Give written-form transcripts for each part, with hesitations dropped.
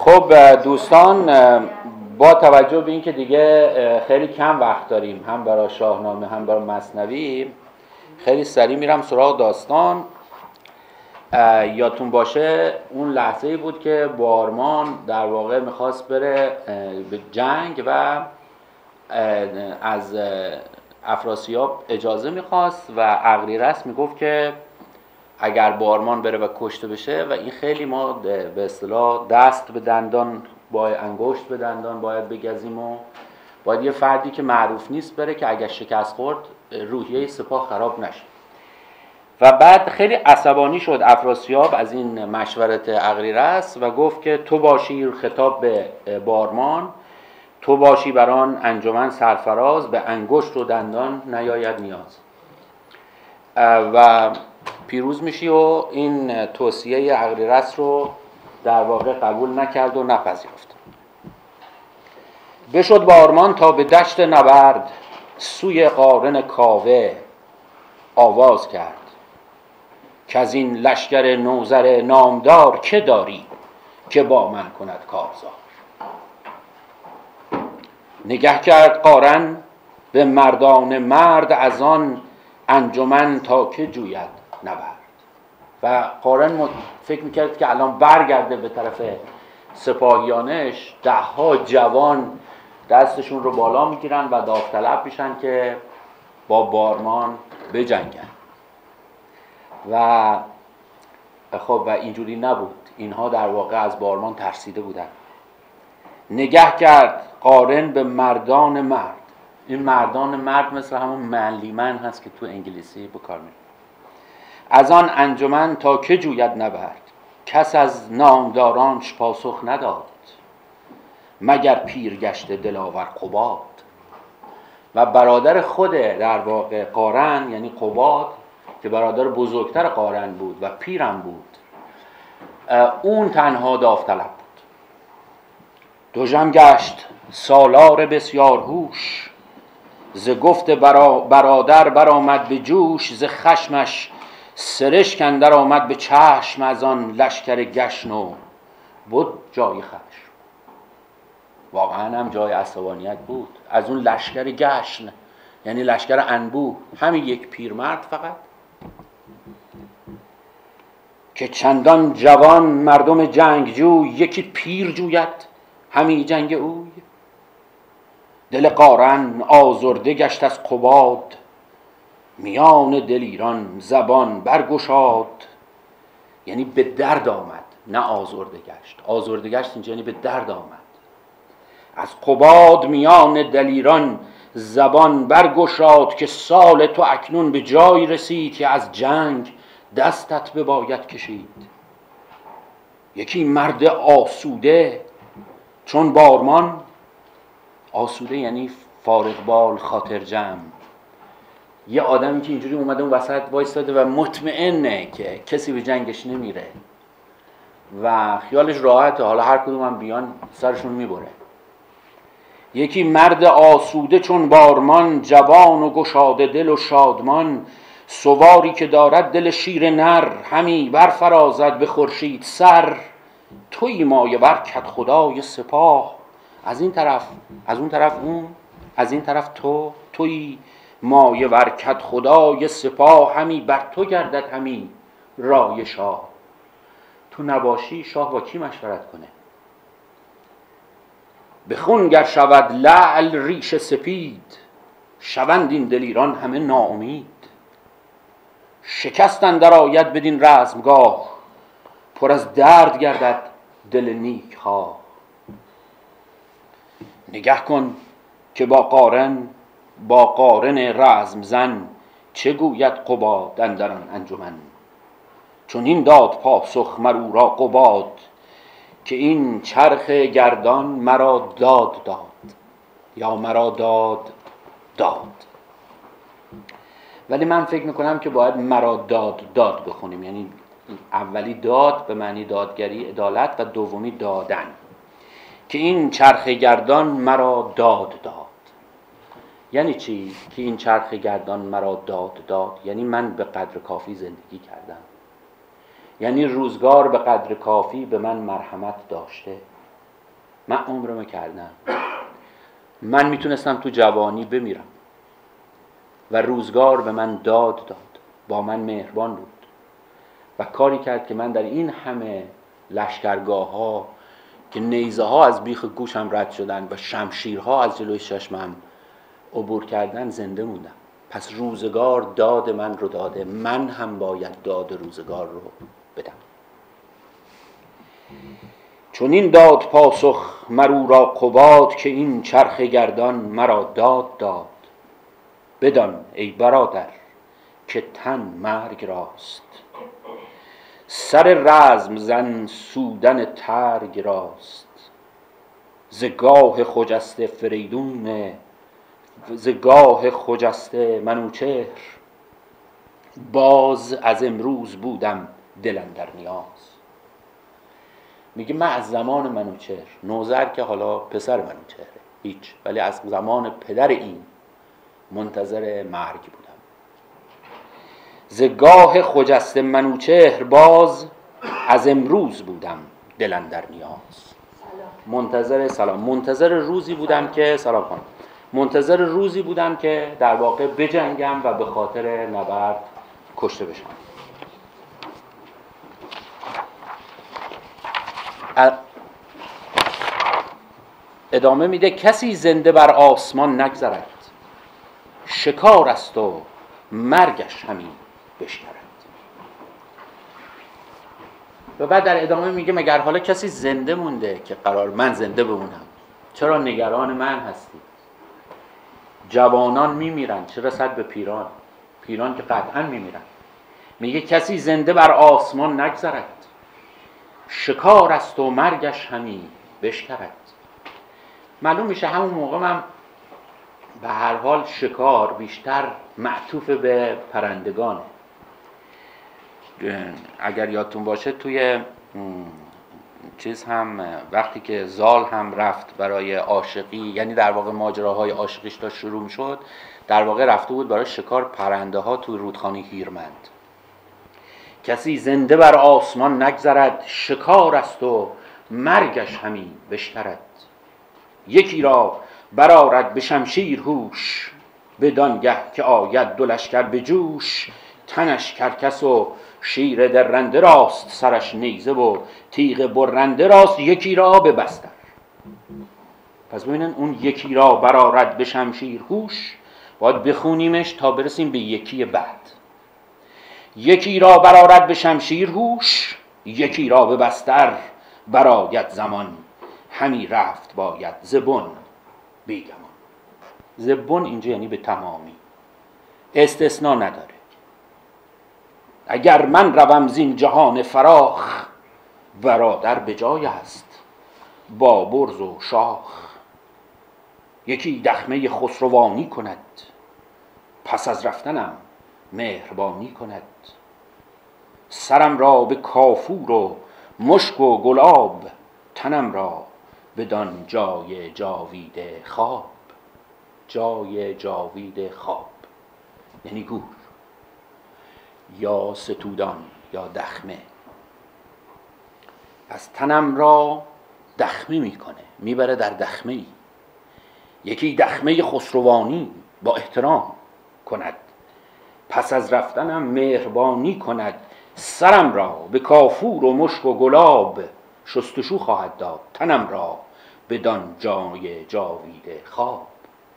خب دوستان، با توجه به اینکه دیگه خیلی کم وقت داریم، هم برای شاهنامه هم برای مثنوی، خیلی سریع میرم سراغ داستان. یادتون باشه اون لحظه‌ای بود که بارمان در واقع میخواست بره به جنگ و از افراسیاب اجازه میخواست و اغریرث میگفت که اگر بارمان بره و کشته بشه، و این خیلی ما به اصطلاح دست به دندان، با انگشت به دندان باید بگزیم و باید یه فردی که معروف نیست بره که اگر شکست خورد روحیه سپاه خراب نشه. و بعد خیلی عصبانی شد افراسیاب از این مشورت اغریرث و گفت که تو باشی، خطاب به بارمان، تو باشی بر آن انجمن سرفراز، به انگشت و دندان نیاید نیاز. و پیروز میشی و این توصیه اغریرث رو در واقع قبول نکرد و نپذیرفت. بشد بارمان تا به دشت نبرد، سوی قارن کاوه آواز کرد که از این لشکر نوذر نامدار که داری که با من کند کارزار. نگه کرد قارن به مردان مرد، از آن انجمن تا که جوید نبرد. و قارن فکر میکرد که الان برگرده به طرف سپاهیانش، 10 جوان دستشون رو بالا میگیرن و داوطلب میشن که با بارمان بجنگن. و خب و اینجوری نبود، اینها در واقع از بارمان ترسیده بودن. نگه کرد قارن به مردان مرد. این مردان مرد مثل همون منلیمن هست که تو انگلیسی به کار میره. از آن انجمن تا که جوید نبرد، کس از نامدارانش پاسخ نداد، مگر پیرگشت دلاور قباد. و برادر خود در واقع قارن، یعنی قباد که برادر بزرگتر قارن بود و پیرم بود، اون تنها داوطلب بود. دژم گشت سالار بسیار هوش، ز گفت برادر برآمد به جوش. ز خشمش سرشک اندر آمد به چشم، از آن لشکر گشن و بود جای خشم. واقعا هم جای عصبانیت بود. از اون لشکر گشن یعنی لشکر انبوه، همین یک پیرمرد فقط که چندان جوان مردم جنگجوی، یکی پیر جوید همی جنگ اوی. دل قارن آزرده گشت از قباد، میان دلیران زبان برگشاد. یعنی به درد آمد، نه آزرده گشت. آزرده گشت اینجا یعنی به درد آمد. از قباد میان دلیران زبان برگشاد، که سال تو اکنون به جای رسید، که از جنگ دستت بباید کشید. یکی مرد آسوده چون بارمان، آسوده یعنی فارغ بال خاطر جمع، یه آدمی که اینجوری اومده اون وسط وایستاده و مطمئنه که کسی به جنگش نمیره و خیالش راحته، حالا هر کدوم هم بیان سرشون میبره. یکی مرد آسوده چون بارمان، جوان و گشاده دل و شادمان. سواری که دارد دل شیر نر، همی برفرازد به خورشید سر. توی مایه بر کدخدای سپاه، از این طرف از اون طرف اون، از این طرف توی مایه بر کدخدای سپاه. همی بر تو گردد همی رای شاه. تو نباشی شاه با کی مشورت کنه؟ به خون گر شود لعل ریش سپید، شوند این دلیران همه ناامید. شکست اندر آید بدین رزمگاه، پر از درد گردد دل نیک خواه. نگه کن که با قارن رزم زن، چه گوید قباد اندر آن انجمن. چون این داد پاسخ مر او را قباد، که این چرخ گردان مرا داد یا مرا داد. ولی من فکر میکنم که باید مرا داد بخونیم، یعنی اولی داد به معنی دادگری، عدالت، و دومی دادن. که این چرخ گردان مرا داد. یعنی چی که این چرخ گردان مرا داد؟ یعنی من به قدر کافی زندگی کردم، یعنی روزگار به قدر کافی به من مرحمت داشته. من عمرمو کردم. من میتونستم تو جوانی بمیرم و روزگار به من داد داد، با من مهربان بود و کاری کرد که من در این همه لشکرگاه ها که نیزه ها از بیخ گوشم رد شدن و شمشیرها از جلوی چشمم عبور کردن زنده موندم. پس روزگار داد من رو داده، من هم باید داد روزگار رو بدم. چون این داد پاسخ مرو را قباد، که این چرخ گردان مرا داد داد. بدان ای برادر که تن مرگ راست، سر رزم زن سودن ترگ راست. ز گاه خجسته فریدون، ز گاه خجسته منوچهر، باز از امروز بودم دل اندر نیاز. میگه من از زمان منوچهر، نوذر که حالا پسر منوچهره هیچ، ولی از زمان پدر این منتظر مرگ بودم. ز گاه خجسته منوچهر، باز از امروز بودم دل اندر نیاز. منتظر روزی بودم که منتظر روزی بودم که در واقع بجنگم و به خاطر نبرد کشته بشم. ادامه میده کسی زنده بر آسمان نگذرد، شکار است و مرگش همین بشکرد. و بعد در ادامه میگه مگر حالا کسی زنده مونده که قرار من زنده بمونم؟ چرا نگران من هستی؟ جوانان میمیرن، چه رسد به پیران؟ پیران که قطعا میمیرن. میگه کسی زنده بر آسمان نگذرد، شکار است و مرگش همی بشکرد. معلوم میشه همون موقع من به هر حال شکار بیشتر معطوف به پرندگانه. اگر یادتون باشه توی چیز هم وقتی که زال هم رفت برای عاشقی، یعنی در واقع ماجراهای عاشقیش تا شروع میشد، در واقع رفته بود برای شکار پرنده ها توی رودخانه هیرمند. کسی زنده بر آسمان نگذرد، شکار است و مرگش همی بشکرد. یکی را برآرد به شمشیر هوش، بدانگه که آید دو لشکر به جوش. تنش کرکس و شیر درنده راست، سرش نیزه و تیغ برنده راست. یکی را به بستر. پس ببینن اون یکی را برآرد به شمشیر هوش باید بخونیمش تا برسیم به یکی بعد. یکی را برآرد به شمشیر هوش، یکی را به بستر برآید زمان. همی رفت باید زبون بیگمان. زبون اینجا یعنی به تمامی، استثناء نداره. اگر من روم زین جهان فراخ، برادر به جای است با برز و شاخ. یکی دخمه خسروانی کند، پس از رفتنم مهربانی کند. سرم را به کافور و مشک و گلاب، تنم را بدان جای جاوید خواب. جای جاوید خواب یعنی گور یا ستودان یا دخمه. پس تنم را دخمه میکنه، میبره در دخمه ای. یکی دخمه خسروانی با احترام کند، پس از رفتنم مهربانی کند. سرم را به کافور و مشک و گلاب، شستشو خواهد داد تنم را بدان جای جاوید خواب.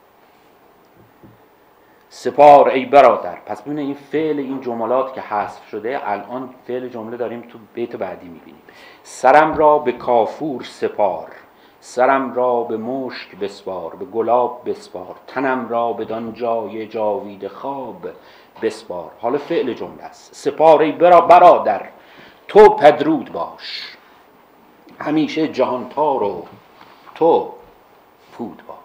سپار ای برادر. پس ببینید این فعل این جملات که حذف شده الان فعل جمله داریم تو بیت بعدی میبینیم. سرم را به کافور سپار، سرم را به مشک بسپار، به گلاب بسپار. تنم را بدان جای جاوید خواب بسپار. حالا فعل جمله است. سپار ای برادر تو پدرود باش، همیشه جهانتار و تو پود باش.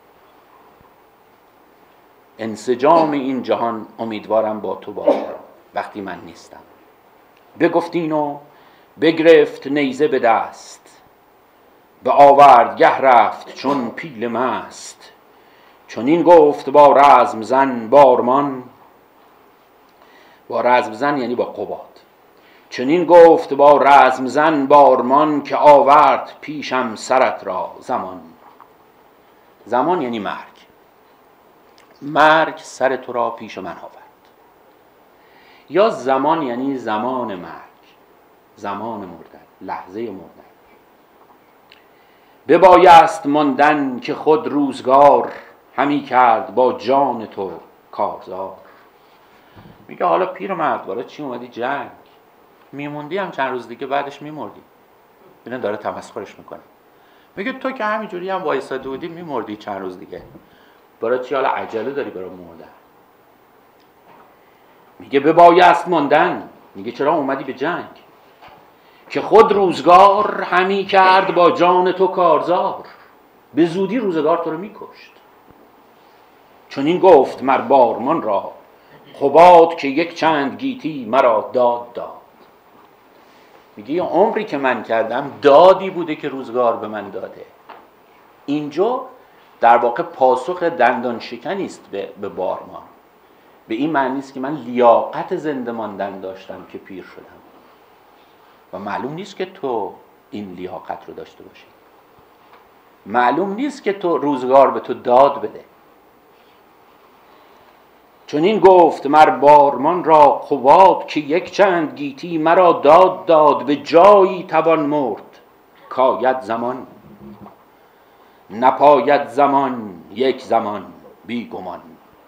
انسجام این جهان امیدوارم با تو باشه وقتی من نیستم. بگفتین و بگرفت نیزه به دست، به آوردگه رفت چون پیل مست. چون این گفت با رزم زن بارمان، با رزم زن یعنی با قباد. چنین گفت با رزم زن بارمان که آورد پیشم سرت را زمان. زمان یعنی مرگ. مرگ سر تو را پیش من آورد. یا زمان یعنی زمان مرگ، زمان مردن، لحظه مردن. ببایست ماندن که خود روزگار همی کرد با جان تو کارزار. میگه حالا پیرمرد برای چی اومدی جنگ؟ میموندی هم چند روز دیگه بعدش میمردی. ببین داره تمسخرش میکنه. میگه تو که همینجوری هم وایساده بودی میمردی چند روز دیگه، برای چی حالا عجله داری برای مردن؟ میگه ببایست ماندن، میگه چرا اومدی به جنگ؟ که خود روزگار همی کرد با جان تو کارزار. به زودی روزگار تو رو میکشت. چون این گفت مر بارمان را خباد که یک چند گیتی مرا داد داد. میگه یه عمری که من کردم دادی بوده که روزگار به من داده. اینجا در واقع پاسخ دندان شکنی است به بارمان. به این معنی است که من لیاقت زنده ماندن داشتم که پیر شدم و معلوم نیست که تو این لیاقت رو داشته باشی. معلوم نیست که تو روزگار به تو داد بده. چون این گفت مر بارمان را خباد که یک چند گیتی مرا داد داد. به جایی توان مرد کاید زمان، نپاید زمان یک زمان بی گمان.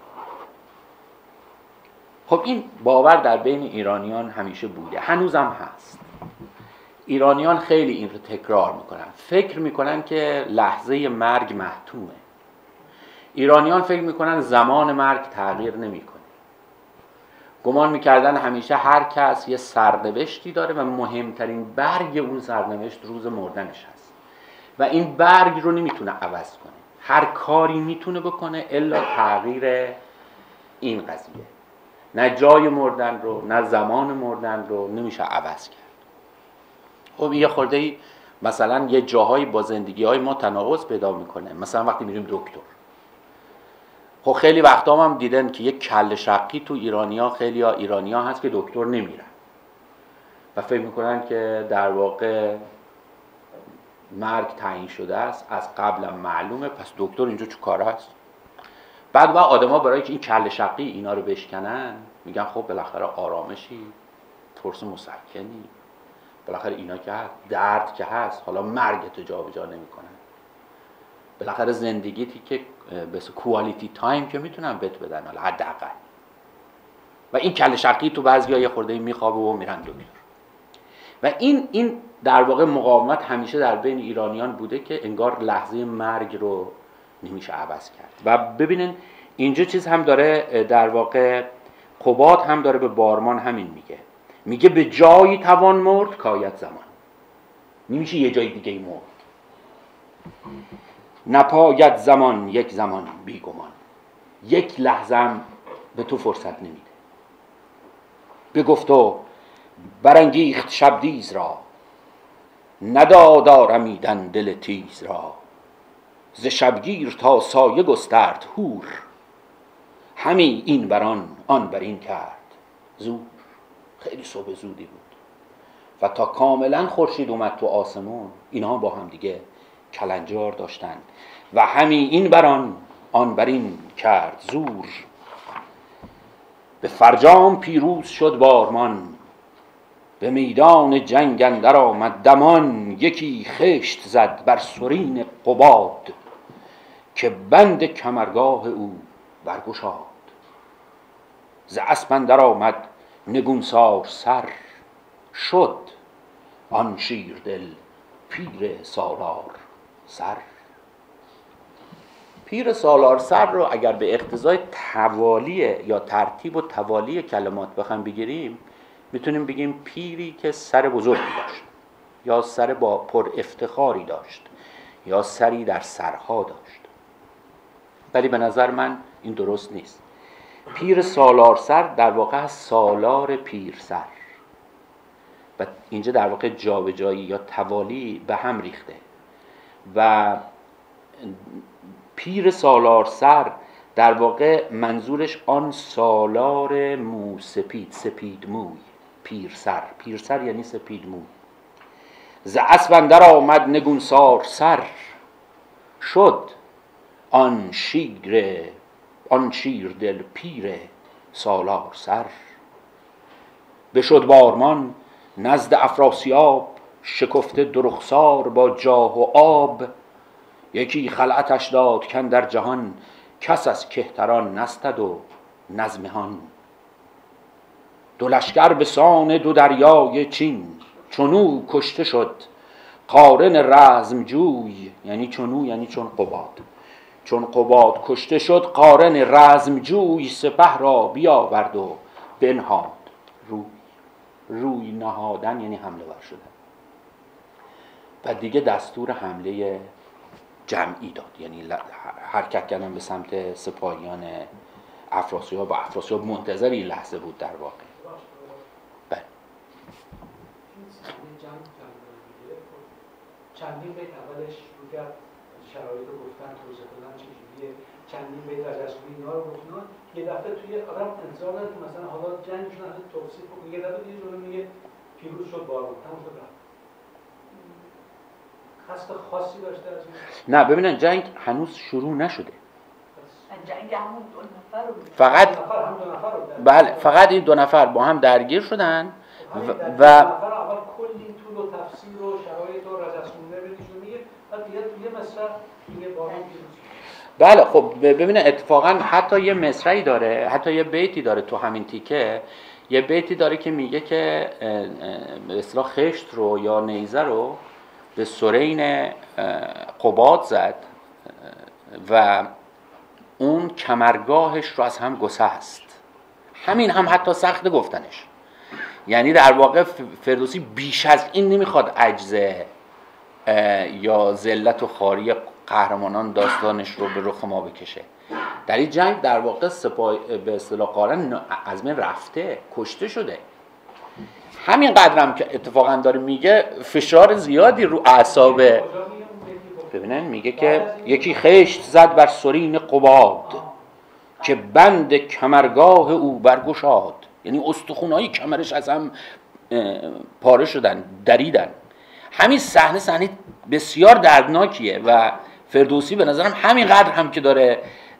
خب این باور در بین ایرانیان همیشه بوده، هنوزم هست. ایرانیان خیلی این رو تکرار میکنن، فکر میکنن که لحظه مرگ محتومه. ایرانیان فکر میکنن زمان مرگ تغییر نمیکنه. گمان میکردن همیشه هر کس یه سرنوشتی داره و مهمترین برگ اون سرنوشت روز مردنش هست و این برگ رو نمیتونه عوض کنه. هر کاری میتونه بکنه الا تغییر این قضیه. نه جای مردن رو نه زمان مردن رو نمیشه عوض کرد. خب یه خورده مثلا یه جاهایی با زندگی های ما تناقض پیدا میکنه. مثلا وقتی میریم دکتر، خب خیلی وقتا هم دیدن که یک کله شقی تو خیلی ایرانیا هست که دکتر نمیرن و فکر میکنن که در واقع مرگ تعیین شده است، از قبلم معلومه، پس دکتر اینجا چه کار هست؟ بعد آدما برای که این کله شقی اینا رو بشکنن میگن خب بالاخره آرامشی، فرص مسکنی، بالاخره اینا که هست، درد که هست، حالا مرگت جابجا نمیکنن. بالاخره زندگیتی که بس کوالیتی تایم که میتونن بهت بدن حالا حداقل. و این کله شقی تو بعضیا یه خورده میخوابه و میرن دکتر. و این در واقع مقاومت همیشه در بین ایرانیان بوده که انگار لحظه مرگ رو نمیشه عوض کرد. و ببینین اینجا چیز هم داره، در واقع قباد هم داره به بارمان همین میگه به جایی توان مرد کاید زمان. نمیشه یه جای دیگه مرد. نپاید زمان یک زمان بی گمان. یک لحظه هم به تو فرصت نمیده. بگفت و برانگیخت شبدیز را، نداد آرمیدن دل تیز را. ز شبگیر تا سایه گسترد هور، همی این بران آن برین کرد زور. خیلی صبح زودی بود و تا کاملا خورشید اومد تو آسمون اینها با هم دیگه کلنجار داشتن و همی این بران آن برین کرد زور. به فرجام پیروز شد بارمان، به میدان جنگ اندر آمد دمان. یکی خشت زد بر سرین قباد، که بند کمرگاه او برگشاد. ز اسپ اندر آمد نگونسار سر، شد آن شیردل پیر سالار سر. پیر سالار سر رو اگر به اقتضای توالی یا ترتیب و توالی کلمات بخوام بگیریم، میتونیم بگیم پیری که سر بزرگی داشت، یا سر با پر افتخاری داشت، یا سری در سرها داشت. ولی به نظر من این درست نیست. پیر سالار سر در واقع سالار پیر سر و اینجا در واقع جابجایی یا توالی به هم ریخته و پیر سالار سر در واقع منظورش آن سالار موسپید، سپید موی. پیرسر یعنی سپید مو. ز اسب اندر آمد نگونسار سر، شد آن شیر دل پیر سالار سر. بشد بارمان نزد افراسیاب، شکفته دو رخسار با جاه و آب. یکی خلعتش داد کاندر جهان، کس از کهتران نستد و نزمهان. دو لشکر به سان دو دریای چین، چونو کشته شد قارن رزمجوی. یعنی چونو یعنی چون قباد. چون قباد کشته شد قارن رزمجوی، سپه را بیاورد و بنهاد روی. روی نهادن یعنی حمله ور شدن. و دیگه دستور حمله جمعی داد، یعنی حرکت کردن به سمت سپاهیان افراسیاب و افراسیاب منتظر این لحظه بود در واقع. بله. چندین بیت اولش رو کرد شرایط رو گفتن، توضیح دادن چجوریه، چندین بیت رجزگویی اینا رو گفتن. یه دفعه توی آدم انتظار داره که مثلا حالا جنگشون از توصیف کنه، یه دفعه یه جوری میگه پیروز شد بارون، تموم شد رفت. قصد خاصی داشته از این؟ نه ببینن جنگ هنوز شروع نشده. جنگ همون دو نفر رو فقط هم دو نفر رو بله فقط این دو نفر با هم درگیر شدن و دو نفر اول کلی طول و تفسیر و شرایط و رجزگونه بهشون میگه، بعد یه مصرع میگه بارون پیروز. بله خب ببینه اتفاقا حتی یه مصرعی داره، حتی یه بیتی داره تو همین تیکه. یه بیتی داره که میگه که به اصطلاح خشت رو یا نیزه رو به سرین قباد زد و اون کمرگاهش رو از هم گسست. همین هم حتی سخت گفتنش. یعنی در واقع فردوسی بیش از این نمیخواد عجز یا ذلت و خواری قهرمانان داستانش رو به رخ ما بکشه. در این جنگ در واقع به اصطلاح قارن از من رفته، کشته شده. همین قدرم که اتفاقا داره میگه فشار زیادی رو اعصاب. ببینن میگه که یکی خشت زد بر سرین قباد، که بند کمرگاه او برگشاد. یعنی استخونهای کمرش از هم پاره شدن، دریدن. همین صحنه بسیار دردناکیه و فردوسی به نظرم همین قدر هم که داره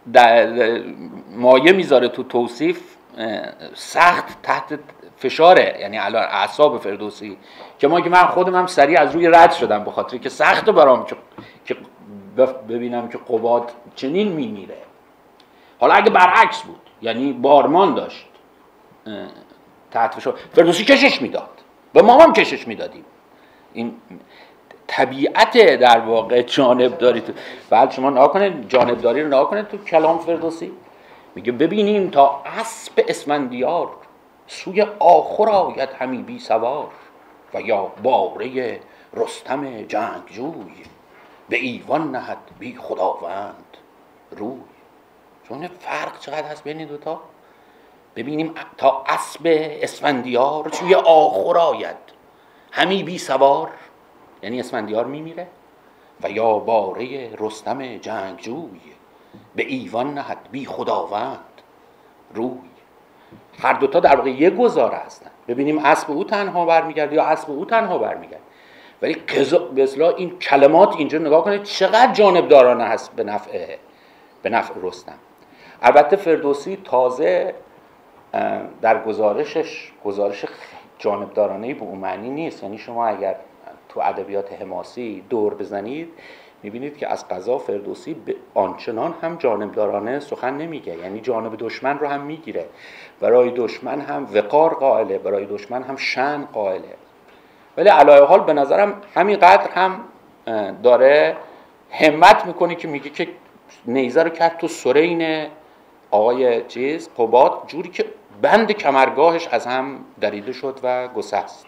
مایه میذاره تو توصیف، سخت تحت فشاره. یعنی الان اعصاب فردوسی که من خودم هم سریع از روی رد شدم، به خاطر که سخت برام که ببینم که قباد چنین میمیره. حالا اگه برعکس بود، یعنی بارمان داشت تحت فشار، فردوسی کشش میداد و ما هم کشش میدادیم. این طبیعت در واقع جانبداری تو. بعد شما نگاه کنید جانبداری رو نگاه کنید تو کلام فردوسی. میگه ببینیم تا اسب اسفندیار، سوی آخر آید همی بی سوار. و یا باره رستم جنگجوی، به ایوان نهد بی خداوند روی. چون فرق چقدر هست بین دوتا. ببینیم تا اسب اسفندیار سوی آخر آید همی بی سوار، یعنی اسفندیار میمیره. و یا باره رستم جنگجوی، به ایوان نهد بی خداوند روی. هر دوتا در واقع یک گزاره هستن. ببینیم اسب او تنها برمیگرده یا اسب او تنها برمیگرده. ولی به اصطلاح این کلمات اینجا نگاه کنید چقدر جانبدارانه هست به نفع رستم. البته فردوسی تازه در گزارش جانبدارانه به اون معنی نیست. یعنی شما اگر تو ادبیات حماسی دور بزنید میبینید که از قضا فردوسی به آنچنان هم جانبدارانه سخن نمیگه. یعنی جانب دشمن رو هم میگیره، برای دشمن هم وقار قائله، برای دشمن هم شأن قائله. ولی علایه حال به نظرم همین قدر هم داره همت میکنه که میگه که نیزه رو کرد تو سرین آقای قباد، جوری که بند کمرگاهش از هم دریده شد و گسست.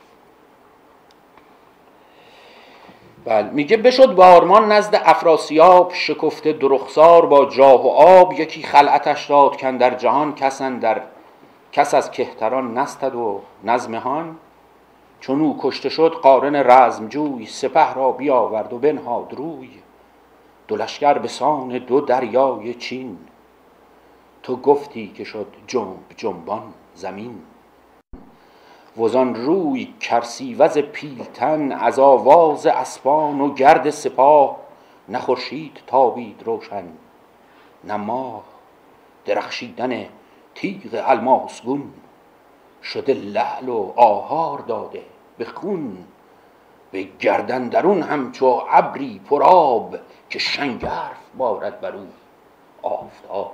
بله میگه بشد بارمان نزد افراسیاب، شکفته دو رخسار با جاه و آب. یکی خلعتش داد کاندر جهان، کس از کهتران نستد و نزمهان. چونو کشته شد قارن رزمجوی، سپه را بیاورد و بنهاد روی. دو لشکر به سان دو دریای چین، تو گفتی که شد جنب جنبان زمین. وزان روی کرسیوز پیلتن، از آواز اسپان و گرد سپاه. نه خورشید تابید روشن، نه ماه درخشیدن تیغ الماسگون. شده لعل و آهار داده به خون، به گردن درون همچو ابری پرآب. که شنگرف بارد بر او آفتاب.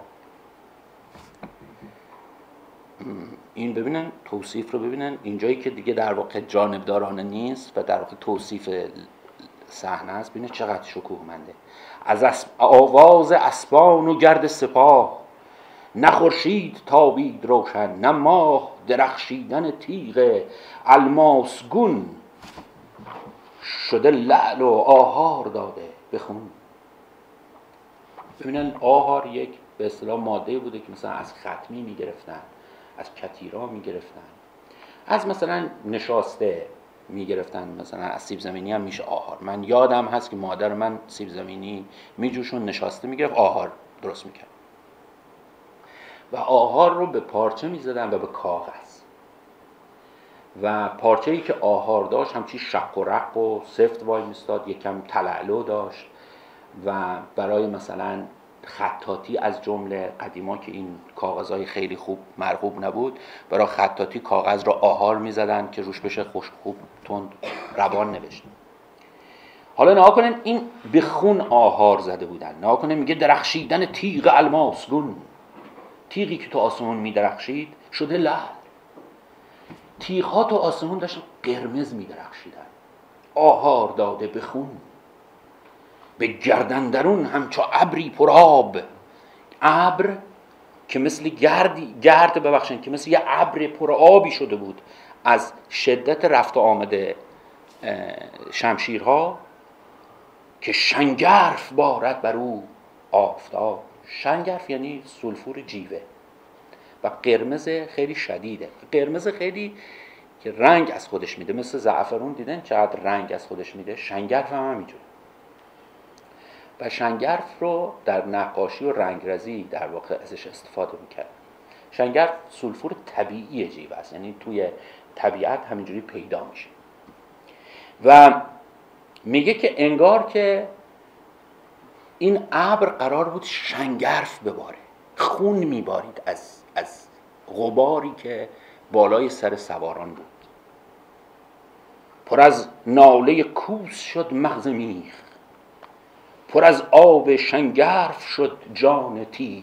این ببینن توصیف رو ببینن، اینجایی که دیگه در واقع جانبدارانه نیست و در واقع توصیف صحنه است. ببینید چقدر شکوهمنده. از آواز اسپان و گرد سپاه، نه خورشید تابید روشن، نه ماه درخشیدن تیغ الماسگون. شده لعل و آهار داده به خون. ببینن آهار یک به اصطلاح ماده بوده که مثلا از ختمی میگرفتن، از کتیرا میگرفتن، از مثلا نشاسته میگرفتن، مثلا از سیب زمینی هم میشه آهار. من یادم هست که مادر من سیب زمینی میجوشون، نشاسته میگرفت، آهار درست میکرد و آهار رو به پارچه میزدن و به کاغذ. و پارچه‌ای که آهار داشت همچی شق و رق و سفت وای میستاد، یکم تلالو داشت و برای مثلا خطاطی، از جمله قدیما که این کاغذهای خیلی خوب مرغوب نبود، برای خطاطی کاغذ را آهار میزدن که روش بشه خوش خوب تند روان نوشت. حالا نها کنین این به خون آهار زده بودن. نها کنین میگه درخشیدن تیغ الماسگون، تیغی که تو آسمون میدرخشید شده لعل. تیغ‌ها تو آسمون داشتن قرمز میدرخشیدن، آهار داده به خون. به گردن درون همچو ابری پرآب. ابر که مثل گرد ببخشید که مثل یه ابر پرآبی شده بود از شدت رفت و آمده شمشیرها. که شنگرف بارد بر او آفتاب. شنگرف یعنی سلفور جیوه و قرمز خیلی شدیده، قرمز خیلی که رنگ از خودش میده، مثل زعفرون دیدن چقدر رنگ از خودش میده، شنگرف هم همینجوره. و شنگرف رو در نقاشی و رنگرزی در واقع ازش استفاده میکرد. شنگرف سلفور طبیعی جیوه است، یعنی توی طبیعت همینجوری پیدا میشه. و میگه که انگار که این ابر قرار بود شنگرف بباره، خون میبارید از غباری که بالای سر سواران بود. پر از ناله کوس شد مغز میخ، پر از آب شنگرف شد جان تیغ.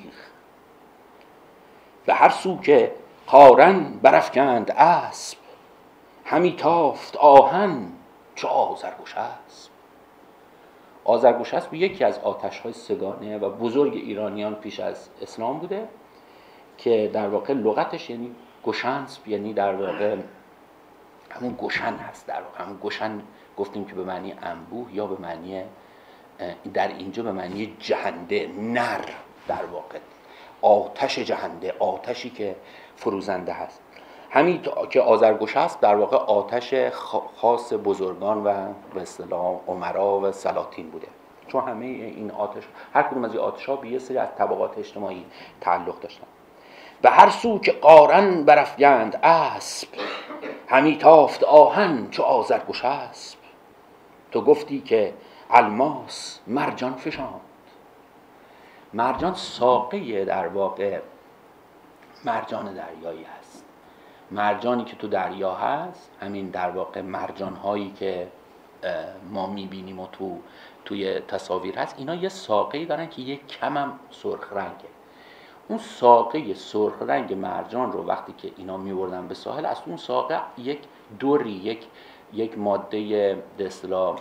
و هر سو که قارن برافکند اسب، همی تافت آهن چو آذرگشسپ. آذرگشسپ یکی از آتش‌های سگانه و بزرگ ایرانیان پیش از اسلام بوده که در واقع لغتش یعنی گشنسپ، یعنی در واقع همون گشن هست. در واقع همون گشن گفتیم که به معنی انبوه یا به معنی در اینجا به معنی جهنده، نر، در واقع آتش جهنده، آتشی که فروزنده هست. همین که آذرگشسپ در واقع آتش خاص بزرگان و به اصطلاح امرا و سلاطین بوده، چون همه این آتش، هر کدوم از این آتش‌ها به یه سری از طبقات اجتماعی تعلق داشتن. به هر سو که قارن برافکند اسب، همی تافت آهن چو آذرگشسپ. تو گفتی که الماس مرجان فشاند. مرجان ساقه در واقع مرجان دریایی هست. مرجانی که تو دریا هست، همین در واقع مرجان هایی که ما میبینیم و توی تصاویر هست، اینا یه ساقه‌ای دارن که یه کمم سرخ رنگه. اون ساقه سرخ رنگ مرجان رو وقتی که اینا میبردن به ساحل، از اون ساقه یک دوری، یک ماده به اصطلاح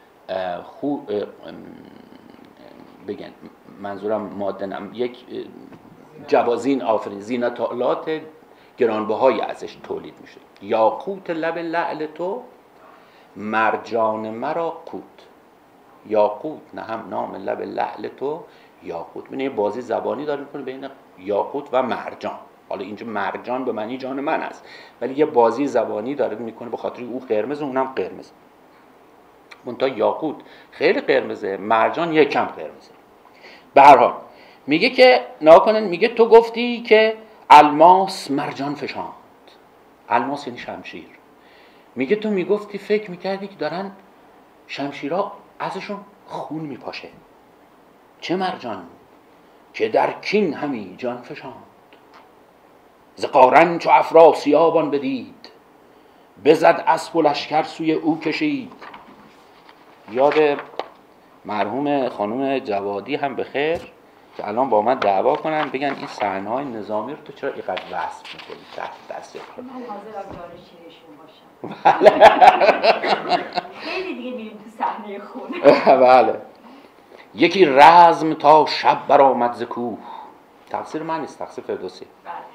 بگن منظورم ماده یک جوازین زینتالات گرانبهایی ازش تولید میشه. یاقوت لب لعل تو مرجان مرا قوت. یاقوت نه هم نام لب لعل تو یاقوت. ببین یه بازی زبانی داره میکنه بین یاقوت و مرجان. حالا اینجا مرجان به معنی جان من است، ولی یه بازی زبانی داره میکنه به خاطر او قرمز، اونم قرمز. منتها یاقوت خیلی قرمزه، مرجان یکم قرمزه. به هر حال میگه که ناکنن، میگه تو گفتی که الماس مرجان فشاند. الماس یعنی شمشیر. میگه تو میگفتی فکر میکردی که دارن شمشیرها ازشون خون میپاشه. چه مرجان که در کین همی جان فشاند، ز قارن چو افراسیابان بدید، بزد اسب و لشکر سوی او کشید. یاد مرحوم خانم جوادی هم بخیر که الان با من دعوا کنن بگن این صحنه‌های نظامی رو تو چرا اینقدر وصف می‌کنی تحت تاثیر. من حاضرم جانشینشون باشم. خیلی دیگه میریم تو صحنه خونه. بله. یکی رزم تا شب برآمد ز کوه. تقصیر من نیست، تقصیر فردوسی.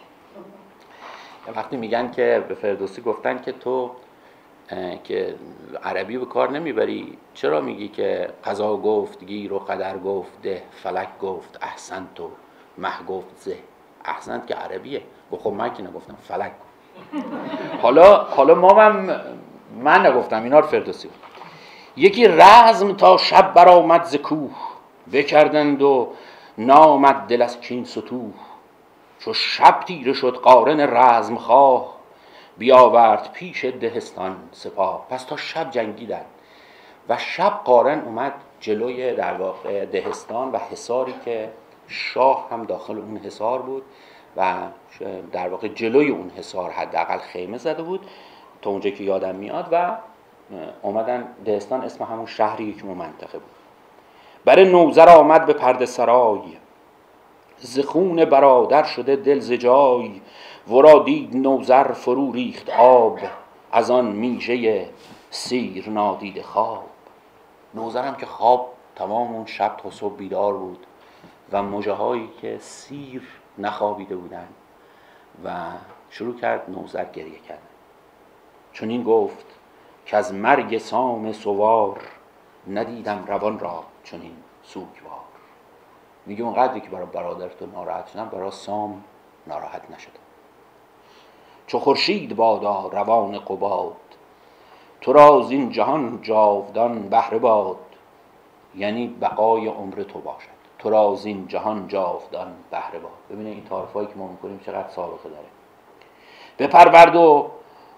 وقتی میگن که به فردوسی گفتن که تو که عربی به کار نمیبری، چرا میگی که قضا گفت گیر و قدر گفت ده، فلک گفت احسنت و مه گفت زه. احسنت که عربیه. خب من که نگفتم، فلک گفت. حالا من نگفتم، اینا رو فردوسی بود. یکی رزم تا شب برآمد ز کوه، بکردند و نامد دل از کین ستوه. چو شب تیره شد قارن رزم خواه، بیاورد پیش دهستان سپاه. پس تا شب جنگیدن و شب قارن اومد جلوی در واقع دهستان و حصاری که شاه هم داخل اون حصار بود و در واقع جلوی اون حصار حداقل خیمه زده بود تا اونجا که یادم میاد و اومدن دهستان. اسم همون شهری که اون منطقه بود. بر نوذر آمد به پرده سرای، ز خون برادر شده دل ز جای. ورا دید نوذر فرو ریخت آب، از آن میژه سیر نادیده خواب. نوذر هم که خواب تمام اون شب تا صبح بیدار بود و مژه هایی که سیر نخوابیده بودن و شروع کرد نوذر گریه کردن. چون این گفت که از مرگ سام سوار، ندیدم روان را چنین سوگوار. میگه اونقدری که برای برادر تو ناراحت شدم، برای سام ناراحت نشدم. چو خورشید بادا روان قباد، تو را زین جهان جاودان بهره باد. یعنی بقای عمر تو باشد، تو را زین جهان جاودان بهره باد. ببینید این تعارفایی که ما میکنیم چقدر سابقه داره. بپرورد و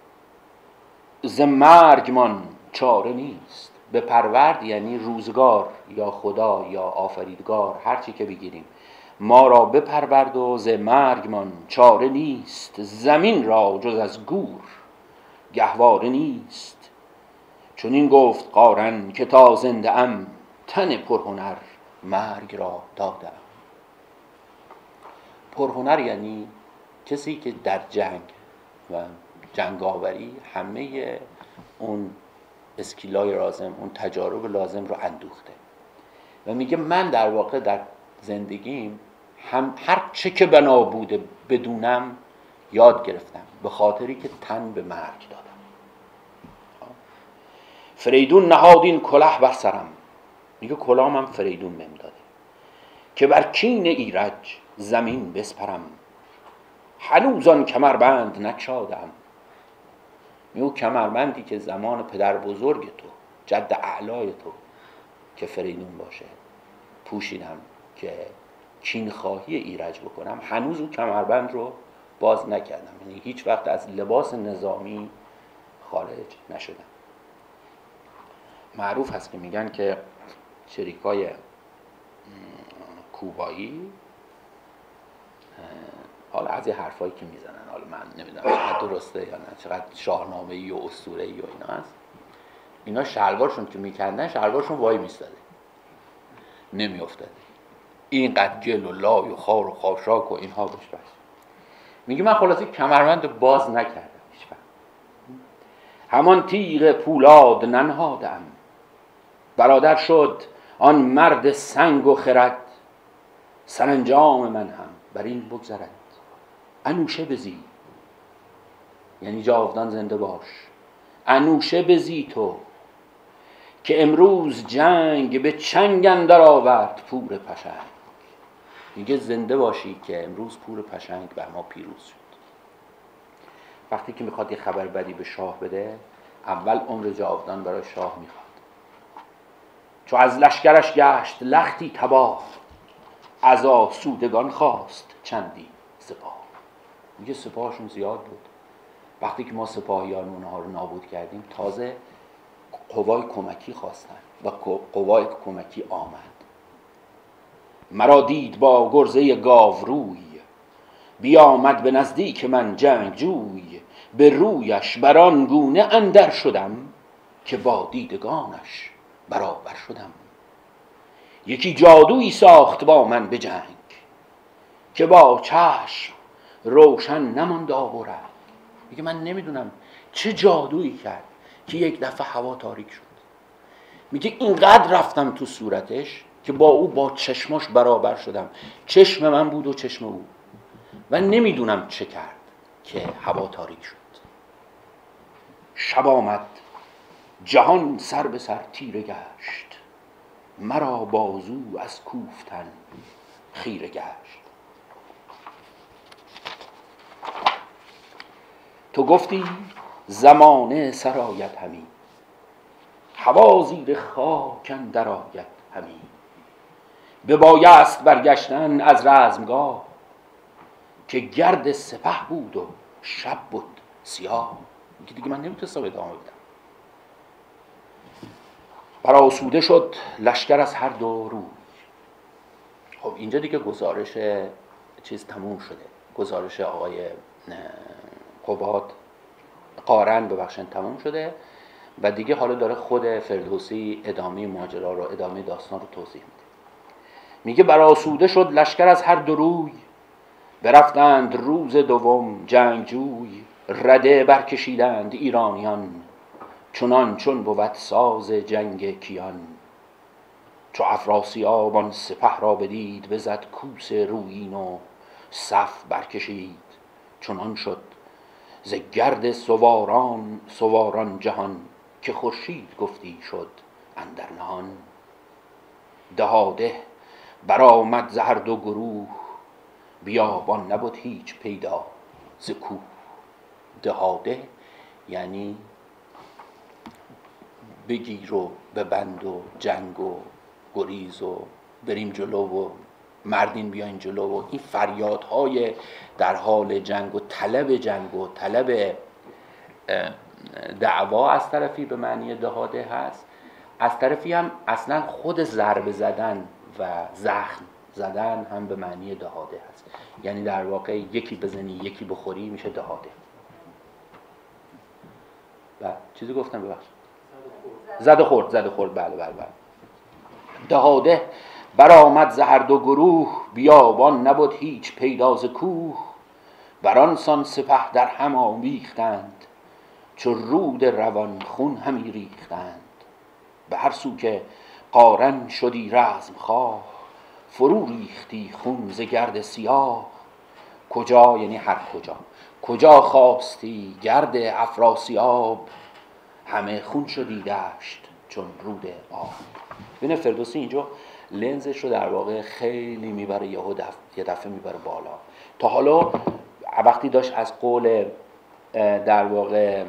ز مرگمان چاره نیست. بپرورد یعنی روزگار یا خدا یا آفریدگار، هر چی که بگیریم. ما را بپرورد و ز مرگمان چاره نیست. زمین را جز از گور گهواره نیست. چون این گفت قارن که تا زنده ام، تن پرهنر مرگ را دادم. پرهنر یعنی کسی که در جنگ و جنگاوری همه اون اسکیلای لازم، اون تجارب لازم رو اندوخته و میگه من در واقع در زندگیم هر چه که بنا بوده بدونم یاد گرفتم، به خاطری که تن به مرگ دادم. فریدون نهادین کلاه بر سرم. میگه کلاه من فریدون بهم داده که بر کین ایرج زمین بسپرم. هنوز آن کمربند نگشادم. میگه کمربندی که زمان پدر بزرگ تو، جد اعلای تو که فریدون باشه پوشیدم که کین خواهی ایرج بکنم، هنوز اون کمربند رو باز نکردم. یعنی هیچ وقت از لباس نظامی خارج نشدم. معروف هست که میگن که چریکای کوبایی، حالا از این حرفایی که میزنن، حالا من نمیدونم چقدر درسته یا نه، چقدر شاهنامه‌ای و اسطوره‌ای و اینا هست، اینا شلوارشون که میکندن شلوارشون وای میستاده، نمیافتاده، اینقدر گل و لای و خار و خاشاک و اینها بهش بس. میگه من خلاصی کمربند باز نکردم هیچ وقت. همان تیغ پولاد ننهادم، برادر شد آن مرد سنگ و خرد. سرانجام من هم بر این بگذرد. انوشه بزی یعنی جاودان زنده باش. انوشه بزی تو که امروز جنگ به چنگ اندر آورد پور پشنگ. میگه زنده باشی که امروز پور پشنگ بر ما پیروز شد. وقتی که میخواد یه خبر بدی به شاه بده، اول عمر جاودان برای شاه میخواد. چو از لشکرش گشت لختی تباه، از آسودگان خواست چندی سپاه. میگه سپاهشون زیاد بود وقتی که ما سپاهیان اونها رو نابود کردیم تازه قوای کمکی خواستن و قوای کمکی آمد. مرا دید با گرزه گاوروی، بیامد به نزدیک من جنگجوی. به رویش بران گونه اندر شدم، که با دیدگانش برابر شدم. یکی جادویی ساخت با من به جنگ، که با چشم روشن نماند آب و رنگ. میگه من نمیدونم چه جادویی کرد که یک دفعه هوا تاریک شد. میگه اینقدر رفتم تو صورتش که با او با چشماش برابر شدم. چشم من بود و چشم او، و نمیدونم چه کرد که هوا تاریک شد. شب آمد جهان سر به سر تیره گشت، مرا بازو از کوفتن خیره گشت. تو گفتی زمانه سرآید همی، هوا زیر خاک اندر آید همی. ببایست برگشتن از رزمگاه، که گرد سپه بود و شب بود سیاه. دیگه من نمیتونستم ادامه بدم. برآسوده شد لشکر از هر دو روی. خب اینجا دیگه گزارش چیز تموم شده، گزارش آقای قارن ببخشن تموم شده و دیگه حالا داره خود فردوسی ادامه ماجرا رو، ادامه داستان رو توضیح میده. میگه برآسوده شد لشکر از هر دو روی، برفتند روز دوم جنگجوی. رده برکشیدند ایرانیان، چنان چون بود ساز جنگ کیان. چو افراسیاب آن سپه را بدید، بزد کوس رویین و صف برکشید. چنان شد ز گرد سواران جهان، که خورشید گفتی شد اندر نهان. دهاده برآمد ز هر دو گروه، بیابان نبد هیچ پیدا ز کوه. دهاده یعنی بگیر و ببند و جنگ و گریز و بریم جلو و مردین بیاین جلو و این فریادهای در حال جنگ و طلب دعوا از طرفی به معنی دهاده هست، از طرفی هم اصلا خود ضربه زدن و زخم زدن هم به معنی دهاده هست. یعنی در واقع یکی بزنی یکی بخوری میشه دهاده. چیزی گفتم ببخشید؟ زد خورد بله. دهاده برآمد ز هر دو گروه، بیابان نبد هیچ پیدا ز کوه. بران سان سپه در هم آویختند، چو رود روان خون همی ریختند. به هر سو که قارن شدی رزمخواه، فرو ریختی خون ز گرد سیاه. کجا یعنی هر کجا، کجا خواستی گرد افراسیاب، همه خون شدی دشت چون رود آب. ببین فردوسی اینجا لنزش رو در واقع خیلی میبره یه دفعه میبره بالا. تا حالا وقتی داشت از قول در واقع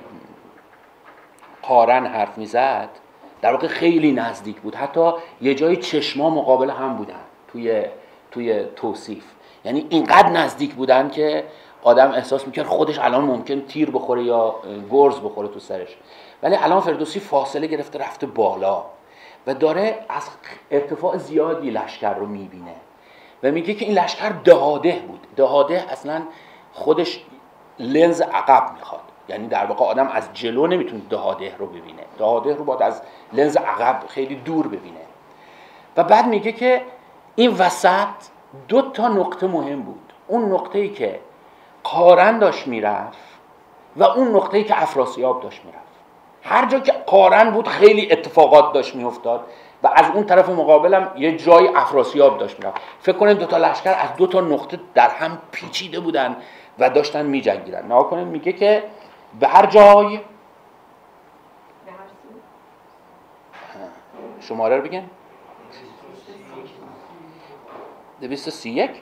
قارن حرف میزد در واقع خیلی نزدیک بود، حتی یه جای چشما مقابل هم بودن توی توصیف. یعنی اینقدر نزدیک بودن که آدم احساس میکرد خودش الان ممکن تیر بخوره یا گرز بخوره تو سرش. ولی الان فردوسی فاصله گرفته رفته بالا و داره از ارتفاع زیادی لشکر رو میبینه و میگه که این لشکر دهاده بود. دهاده اصلا خودش لنز عقب میخواد، یعنی در واقع آدم از جلو نمیتونه دهاده رو ببینه، دهاده رو باید از لنز عقب خیلی دور ببینه. و بعد میگه که این وسط 2 نقطه مهم بود، اون نقطه‌ای که قارن داشت میرفت و اون نقطه‌ای که افراسیاب داشت میرفت. هر جا که قارن بود خیلی اتفاقات داشت میافتاد و از اون طرف مقابلم یه جای افراسیاب داشت میرفت. فکر کنید 2 لشکر از 2 نقطه در هم پیچیده بودن و داشتن میجنگیدن. نگاه کنید میگه که به هر جای شماره رو بگن 231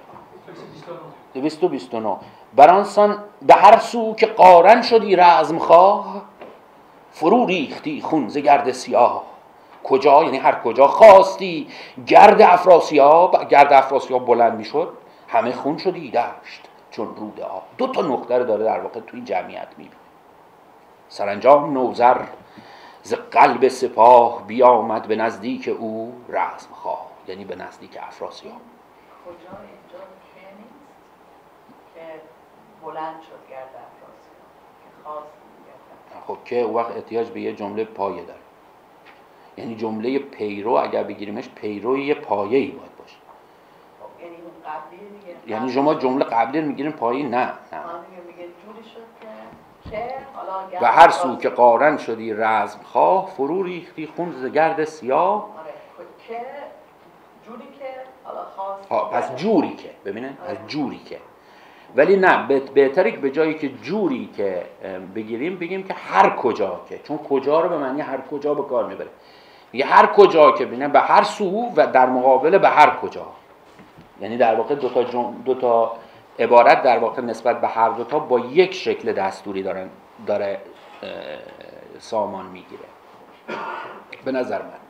229 برانسان به هر سو که قارن شدی رزمخواه، فرو ریختی خون ز گرد سیاه. کجا یعنی هر کجا خواستی گرد افراسیاب بلند میشد، همه خون شدی دشت چون رود آب. 2 نقطه رو داره در واقع توی جمعیت میبینه. سرانجام نوذر ز قلب سپاه بیامد به نزدیک او رزم خواه، یعنی به نزدیک افراسیاب. کجا اینجا که نیست که بلند شد گرد افراسیاب که خواست گرد؟ خب که او وقت احتیاج به یه جمله پایه داره، یعنی جمله پیرو اگر بگیریمش پیرو یه پایه‌ای باید باشه. خب یعنی اون قبلی دیگه، یعنی شما جمله قبلی رو میگیریم پایه؟ نه میگه جوری شد که حالا گرد و هر سو که قارن شدی رزم خواه، فرو ریختی خون ز گرد سیاه. آره که جوری که حالا خواست پس جوری که ببینه، پس جوری که، ولی نه بهتره که به جایی که جوری که بگیریم که هر کجا که، چون کجا رو به معنی هر کجا به کار میبره. میگه هر کجا که ببینه به هر سو و در مقابل به هر کجا، یعنی در واقع دو تا عبارت در واقع نسبت به هر دوتا با یک شکل دستوری داره سامان میگیره به نظر من.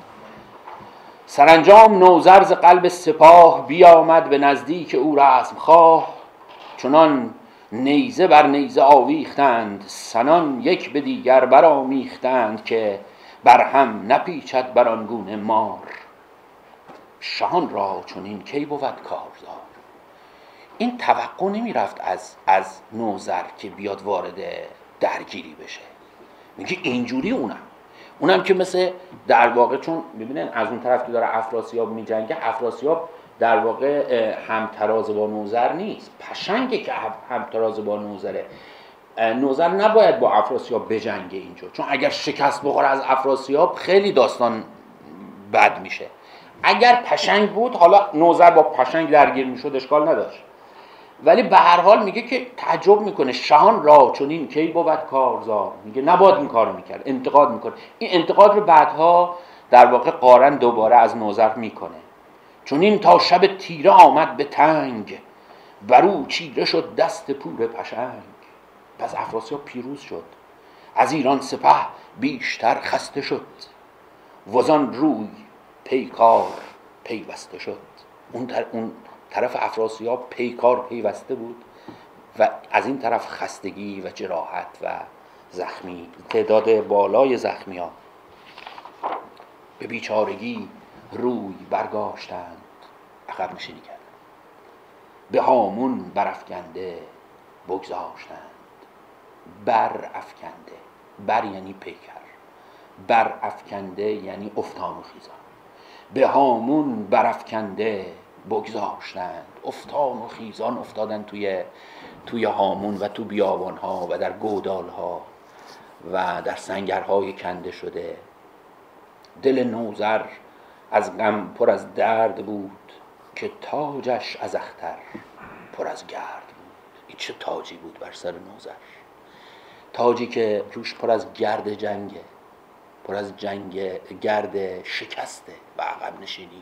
سرانجام نوذر ز قلب سپاه بیامد به نزدیک او رزم خواه، چنان نیزه بر نیزه آویختند سنان یک به دیگر برآمیختند که بر هم نپیچد بر آن گونه مار، شهان را چنین کی بود کارزار. این توقع نمی رفت از نوذر که بیاد وارد درگیری بشه، میگه اینجوری اونم که مثل در واقع، چون ببینن از اون طرف که داره افراسیاب میجنگه، افراسیاب در واقع همتراز با نوذر نیست، پشنگه که همتراز با نوذره. نوذر نباید با افراسیاب بجنگه اینجا، چون اگر شکست بخوره از افراسیاب خیلی داستان بد میشه. اگر پشنگ بود، حالا نوذر با پشنگ درگیر میشد اشکال نداشت، ولی به هر حال میگه که تعجب میکنه شهان را چنین کی بود کارزار، میگه نباید این کارو میکرد، انتقاد میکنه. این انتقاد رو بعدها در واقع قارن دوباره از نوذر میکنه. چنین تا شب تیره آمد به تنگ، برو چیره شد دست پور پشنگ. پس افراسیاب پیروز شد، از ایران سپه بیشتر خسته شد، وزان روی پیکار پیوسته شد. اون طرف افراسیاب پیکار پیوسته بود و از این طرف خستگی و جراحت و زخمی، تعداد بالای زخمی ها. به بیچارگی روی برگاشتند، عقب نشینی کردند، به هامون برافکنده بگذاشتند. برافکنده، بر یعنی پیکر، برافکنده یعنی افتان و خیزان. به هامون برافکنده بگذاشتند، افتان و خیزان افتادن توی هامون و تو بیابانها و در گودالها و در سنگرهای کنده شده. دل نوذر از غم پر از درد بود، که تاجش از اختر پر از گرد بود. این چه تاجی بود بر سر نوذر، تاجی که روش پر از گرد جنگه، پر از گرد شکسته و عقب نشینی.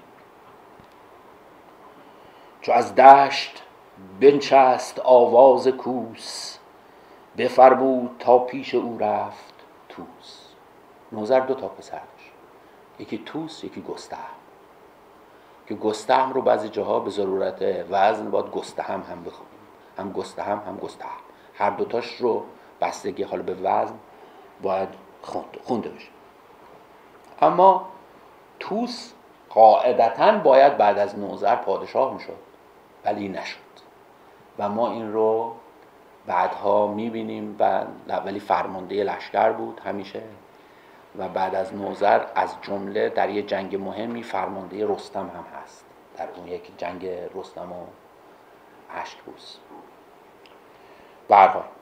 چو از دشت بنشست آواز کوس، بفرمود تا پیش او رفت توس. نوذر 2 تا پسر داشت، یکی توس یکی گستهم، که گستهم رو بعضی جاها به ضرورت وزن باید گستهم هم بخونیم، هم گستهم هم گستهم، هر دوتاش رو بستگی حالا به وزن باید خونده بشه. اما توس قاعدتاً باید بعد از نوذر پادشاه میشد، ولی نشد و ما این رو بعدها میبینیم. ولی فرمانده لشکر بود همیشه و بعد از نوذر از جمله در یه جنگ مهمی فرمانده رستم هم هست، در اون یک جنگ رستم و اشکبوس. به هر حال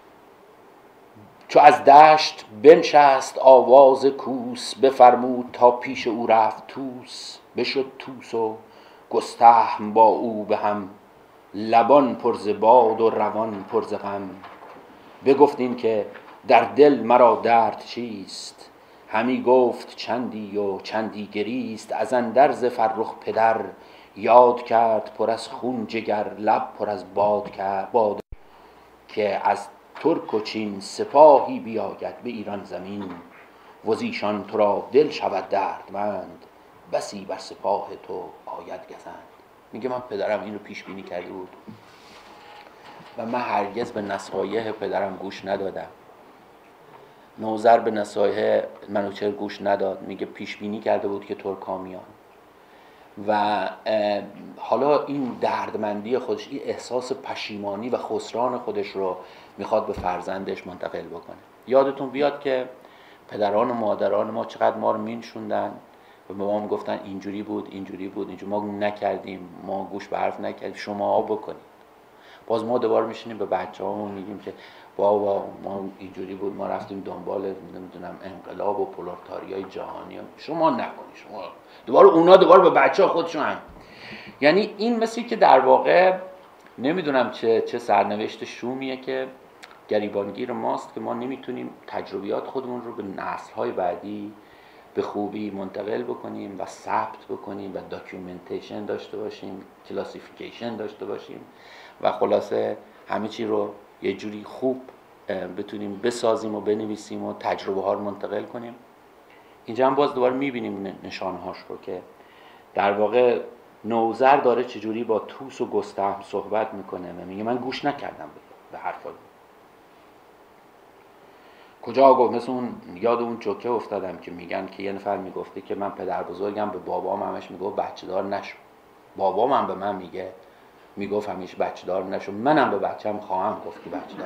چو از دشت بنشست آواز کوس، بفرمود تا پیش او رفت توس. بشد توس و گستهم با او به هم، لبان پر ز باد و روان پر ز غم. بگفت این که در دل مرا درد چیست، همی گفت چندی و چندی گریست. از اندرز فرخ پدر یاد کرد، پر از خون جگر لب پر از باد کرد. که از ترک و چین سپاهی بیاید به ایران زمین، وزیشان تو را دل شود دردمند، بسی بر سپاه تو آید گزند. میگه من پدرم این رو پیش بینی کرده بود و من هرگز به نصایح پدرم گوش ندادم نوذر به نصایح منوچهر گوش نداد، میگه پیش بینی کرده بود که ترک‌ها میان و حالا این دردمندی خودش، این احساس پشیمانی و خسران خودش رو میخواد به فرزندش منتقل بکنه. یادتون بیاد که پدران و مادران ما چقدر ما رو مینشوندن و به ما میگفتن اینجوری بود اینجوری بود اینجوری، ما نکردیم، ما گوش به حرف نکردیم، شما بکنید. باز ما دوباره میشینیم به بچه‌هامون میگیم که بابا ما اینجوری بود، ما رفتیم دنبال نمیدونم انقلاب و پرولتاریای جهانی، شما نکنید، شما دوباره اونا دوباره به بچه‌ها خودشون هم. یعنی این مثلی که در واقع نمیدونم چه سرنوشت شومیه که گریبانگیر ماست که ما نمیتونیم تجربیات خودمون رو به نسل‌های بعدی به خوبی منتقل بکنیم و ثبت بکنیم و داکیومنتیشن داشته باشیم، کلاسیفیکیشن داشته باشیم و خلاصه همه چی رو یه جوری خوب بتونیم بسازیم و بنویسیم و تجربه ها رو منتقل کنیم. اینجا هم باز دوباره میبینیم نشانهاش رو که در واقع نوذر داره چجوری با توس و گستهم صحبت میکنه و میگه من گوش نکردم به حرفا. کجا گفت، مثل اون یاد اون جوکه افتادم که میگن که یه نفر میگفته که من پدر بزرگم به بابام همش میگفت بچه دار نشو، بابام هم به من میگفت همیشه بچه دار نشو، منم به بچه‌م خواهم گفت که بچه دار.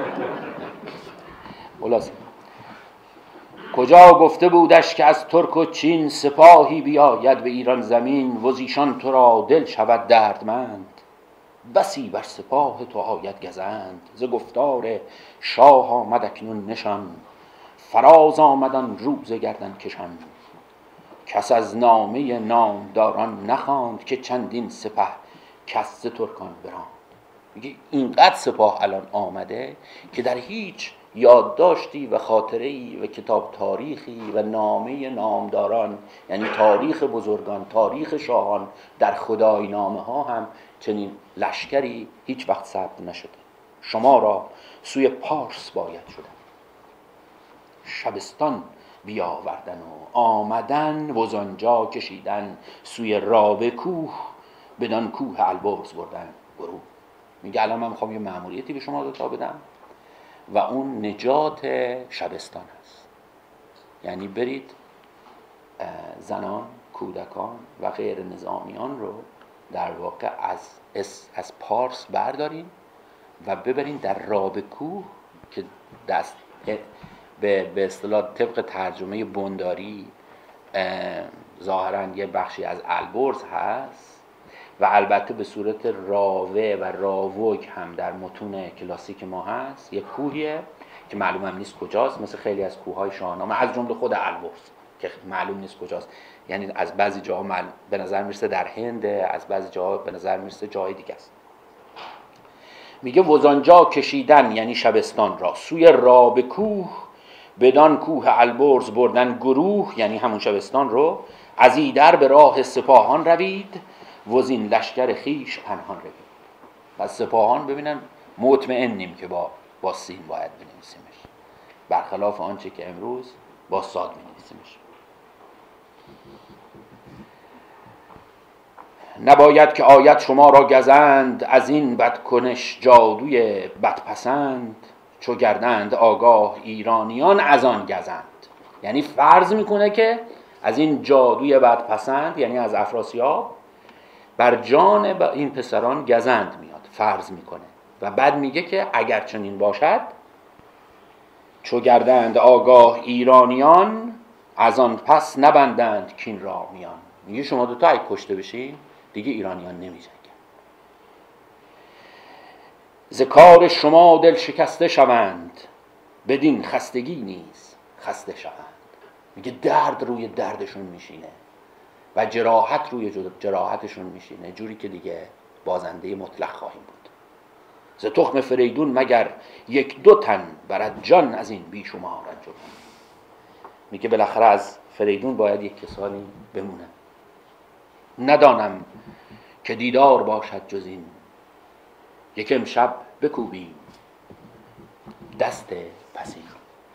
خلاص کجا گفته بودش که از ترک و چین سپاهی بیاید به ایران زمین، وزیشان تو را دل شود دردمند. بسی بر سپاه تو آید گزند، ز گفتار شاه آمد اکنون نشان، فراز آمدن روز گردن کشان. کس از نامه نامداران نخواند، که چندین سپه کس ز ترکان براند. میگه اینقدر سپاه الان آمده که در هیچ یادداشتی و خاطره‌ای و کتاب تاریخی و نامه نامداران، یعنی تاریخ بزرگان، تاریخ شاهان، در خدای نامه ها هم چنین لشکری هیچ وقت ثبت نشده. شما را سوی پارس باید شدن، شبستان بیاوردن و آمدن، وزانجا کشیدن سوی رابه کوه، بدان کوه البرز بردن گروه. میگه الان من میخوام یه مأموریتی به شما دوتا بدم و اون نجات شبستان هست، یعنی برید زنان، کودکان و غیر نظامیان رو در واقع از پارس بردارین و ببرین در رابه کوه که دست به اصطلاح طبق ترجمه بنداری ظاهراً یه بخشی از البرز هست و البته به صورت راوه و راوگ هم در متون کلاسیک ما هست. یه کوهیه که معلوم هم نیست کجاست، مثل خیلی از کوههای شاهنامه، از جمله خود البرز که معلوم نیست کجاست، یعنی از بعضی جاها به نظر میرسه در هند، از بعضی جاها به نظر میرسه جای دیگه است. میگه وزانجا کشیدن یعنی شبستان را، سوی رابه کوه، بدان کوه البرز بردن گروه، یعنی همون شبستان رو، از ایدر به راه سپاهان روید، وزین لشکر خیش پنهان روید. و سپاهان ببینن مطمئنیم که با سین باید بنویسیمش، برخلاف آنچه که امروز با صاد بنویسیمش. نباید که آیت شما را گزند، از این بدکنش جادوی بدپسند، چو گردند آگاه ایرانیان از آن گزند. یعنی فرض میکنه که از این جادوی بدپسند، یعنی از افراسیاب، بر جان این پسران گزند میاد، فرض میکنه و بعد میگه که اگر چنین باشد، چو گردند آگاه ایرانیان، از آن پس نبندند کین را میان. میگه شما دوتا اگه کشته بشین دیگه ایرانیان نمی جنگن. ز کار شما دل شکسته شوند، بدین خستگی نیز خسته شوند. میگه درد روی دردشون میشینه و جراحت روی جراحتشون میشینه، جوری که دیگه بازنده مطلق خواهیم بود. ز تخم فریدون مگر یک دو تن، برد جان از این بیشمار انجمن. میگه بالاخره از فریدون باید یک کسانی بمونن. ندانم که دیدار باشد جز این، یک امشب بکوبیم دست پسین.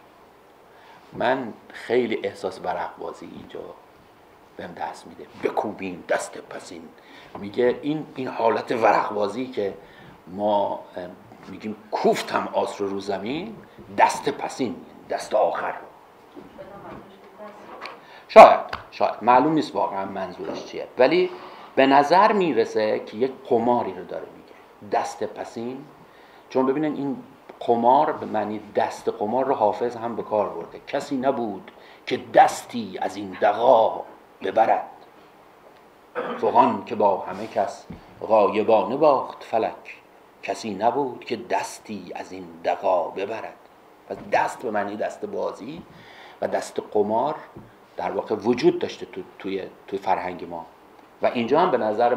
من خیلی احساس ورق‌بازی اینجا بهم دست میده، بکوبیم دست پسین. میگه این حالت ورق‌بازی که ما میگیم کوفتم آس رو زمین، دست پسین دست آخر رو. شاید معلوم نیست واقعا منظورش چیه، ولی به نظر میرسه که یک قماری رو داره میگه، دست پسین. چون ببینن این قمار به معنی دست قمار رو حافظ هم به کار برده. کسی نبود که دستی از این دغا ببرد، فغان که با همه کس غایبانه باخت فلک. کسی نبود که دستی از این دغا ببرد. پس دست به معنی دست بازی و دست قمار در واقع وجود داشته توی فرهنگ ما و اینجا هم به نظر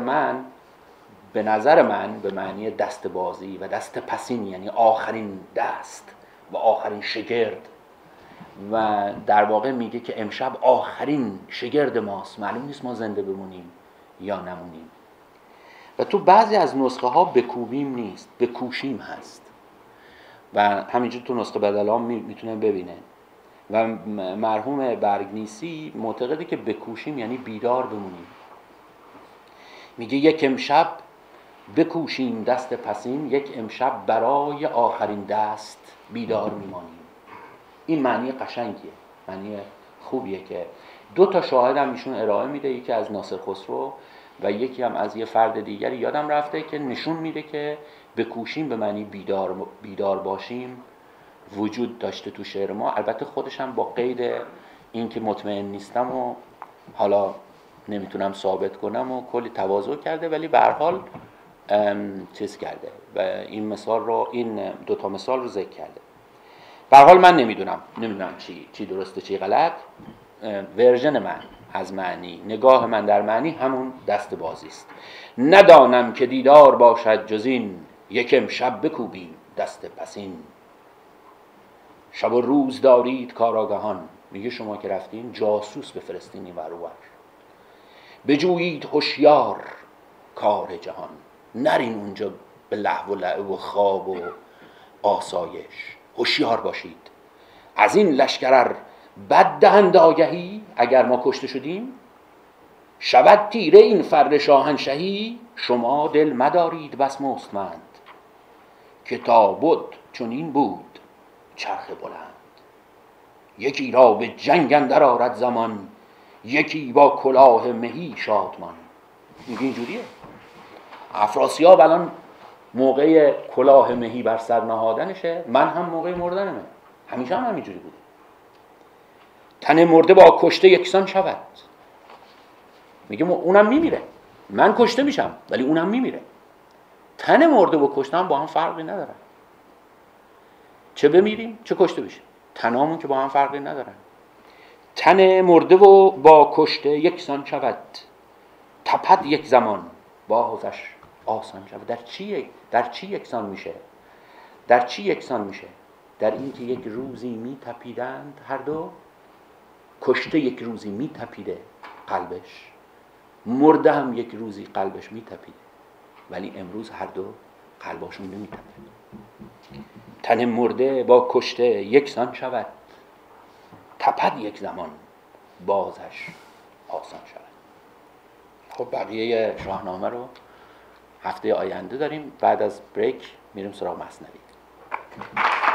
من به معنی دست بازی و دست پسین، یعنی آخرین دست و آخرین شگرد. و در واقع میگه که امشب آخرین شگرد ماست، معلوم نیست ما زنده بمونیم یا نمونیم. و تو بعضی از نسخه ها بکوبیم نیست، بکوشیم هست و همینجور تو نسخه بدلام میتونن ببینن. و مرحوم برگنیسی معتقده که بکوشیم یعنی بیدار بمونیم. میگه یک امشب بکوشیم دست پسین، یک امشب برای آخرین دست بیدار میمانیم. این معنی قشنگیه، معنی خوبیه که دو تا شاهد هم ایشون ارائه میده، یکی از ناصر خسرو و یکی هم از یه فرد دیگری یادم رفته، که نشون میده که بکوشیم به معنی بیدار باشیم وجود داشته تو شعر ما. البته خودش هم با قید این که مطمئن نیستم و حالا نمیتونم ثابت کنم و کلی تواضع کرده، ولی به هر حال چیز کرده و این دو تا مثال رو ذکر کرده. به هر حال من نمیدونم چی درسته چی غلط. ورژن من از معنی، نگاه من در معنی همون دست بازی است. ندانم که دیدار باشد جز این، یک امشب بکوبیم دست پسین. شب و روز دارید کاراگهان، میگه شما که رفتین جاسوس بفرستین این ور اون. بجویید هوشیار کار جهان، نرین اونجا به لهو و لعب و خواب و آسایش. هوشیار باشید از این لشکر بد دهند آگهی، اگر ما کشته شدیم شود تیره این فر شاهنشهی. شما دل مدارید بس مستمند، که تا بود چون این بود چرخ بلند. یکی را به جنگ اندر آرد زمان، یکی با کلاه مهی شادمان. میگه اینجوریه. افراسیاب الان موقع کلاه مهی بر سر نهادنشه، من هم موقع مردنمه. همیشه هم همینجوری بوده. تن مرده با کشته یکسان شود. میگه اونم میمیره، من کشته میشم ولی اونم میمیره. تن مرده و کشته هم با هم فرقی ندارن، چه بمیریم چه کشته بشیم، تنامون که با هم فرقی ندارن. تن مرده و با کشته یکسان شود، تپد یک زمان بازش آسان شود. در چی یکسان میشه؟ در این که یک روزی میتپیدند هر دو. کشته یک روزی میتپیده قلبش، مرده هم یک روزی قلبش میتپیده، ولی امروز هر دو قلباشون نمیتپید. تن مرده با کشته یکسان شود، تپد یک زمان بازش آسان شود. خب بقیه شاهنامه رو هفته آینده داریم. بعد از بریک میریم سراغ مثنوی.